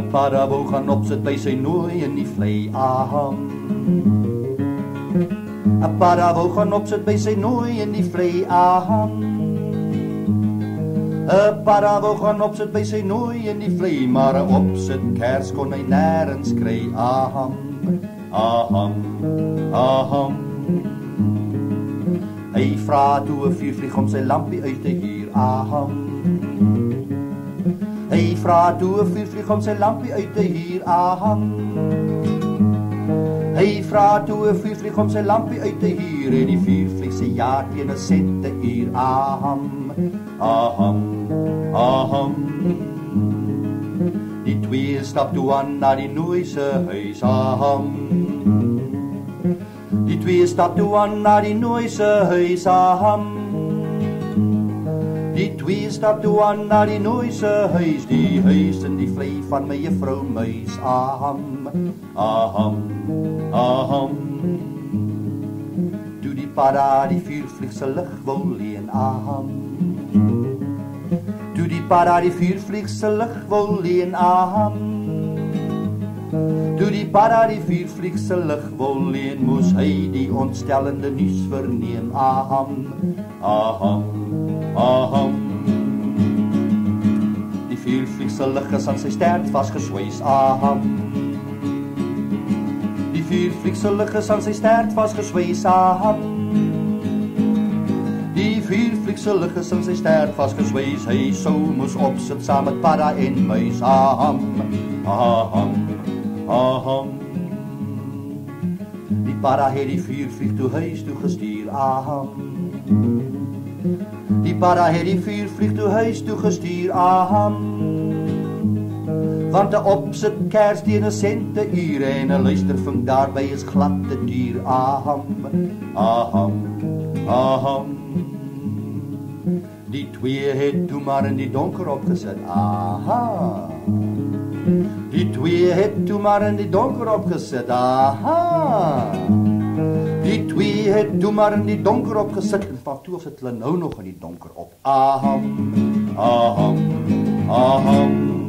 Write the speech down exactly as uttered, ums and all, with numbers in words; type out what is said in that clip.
'n Padda wou gaan opsit by sy nooi in die vlei, aham. 'n Padda wou gaan opsit by sy nooi in die vlei, aham. 'n Padda wou gaan opsit by sy nooi in die vlei, maar 'n opsit kers kon hy nêrens kry, aham, aham, aham. Hy vra toe 'n vuurvlieg om sy lampie uit te huur, aham. Hy vra toe 'n vuurvlieg om sy lampie uit te huur, aham. Hy vra toe 'n vuurvlieg om sy lampie uit te huur, en die vuurvlieg sê ja teen 'n sent 'n uur, aham, aham, aham. Die twee stap toe aan na die nooi se huis, aham. Die twee stap toe aan na die nooi se huis, aham. Die twee stap toe aan na die nooi se huis, die huis in die vlei van my juffrou Muis, aham, aham, aham. Toe die Padda die vuurvlieg se lig wou leen, aham. Toe die Padda die vuurvlieg se lig wou leen, aham. Toe die Padda die vuurvlieg se lig wou leen, moes hy die ontstellende nuus verneem, aham, aham, aham. Die vuurvlieg se lig is aan sy stert vasgesweis, aham. Die vuurvlieg se lig is aan sy stert vasgesweis, aham. Die vuurvlieg se lig is aan sy stert vasgesweis, hy sou moes opsit saam met Padda en Muis, aham, aham, aham. Die Padda het die vuurvlieg toe huis toe gestuur, aham. Die Padda het die vuurvlieg toe huis toe gestuur, aham. Want 'n opsit kers teen 'n sent 'n uur, en 'n luistervink daarby is glad te duur, aham, aham, aham. Die twee het toe maar in die donker opgesit, aha. Die twee het toe maar in die donker opgesit, aha. Die twee het toe maar in die donker opgesit, en van toe sit hulle nou nog in die donker op, aham, aham, aham.